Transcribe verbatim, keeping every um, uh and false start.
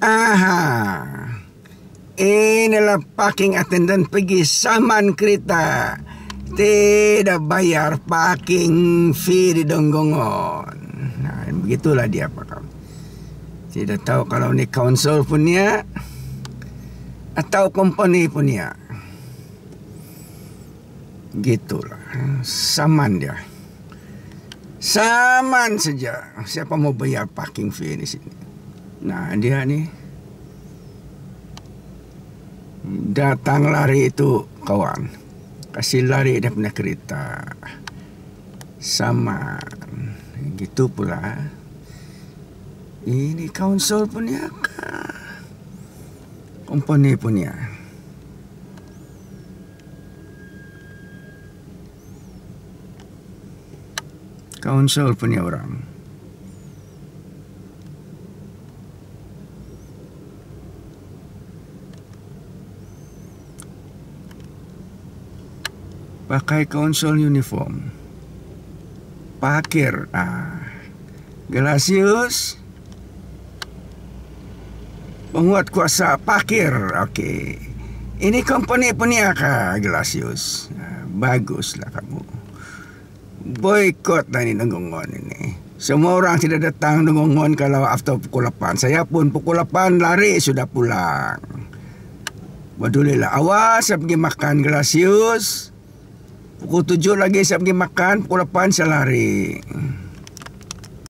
Aha. Inilah parking attendant pergi saman kereta. Tidak bayar parking fee di Donggongon. Nah, begitulah dia Pak. Tidak tahu kalau ni council punya atau company punya. Gitulah. Saman dia. Saman saja. Siapa mau bayar parking fee di sini? Nah, dia ni datang lari itu kawan. Kasih lari dia punya kereta. Saman. Gitu pula. Ini council punya kah? Company punya. Council punya orang. Pakai council uniform. Parkir. Ah. Gelasius. Penguat kuasa parkir. Okey. Ini company punya kah Gelasius? Ah, baguslah kamu. Boykot lah ini Donggongon ini. Semua orang tidak datang Donggongon kalau after pukul lapan. Saya pun pukul lapan lari sudah pulang. Badulilah. Awas saya pergi makan Gelasius. Pukul tujuh lagi saya pergi makan. Pukul lapan saya lari.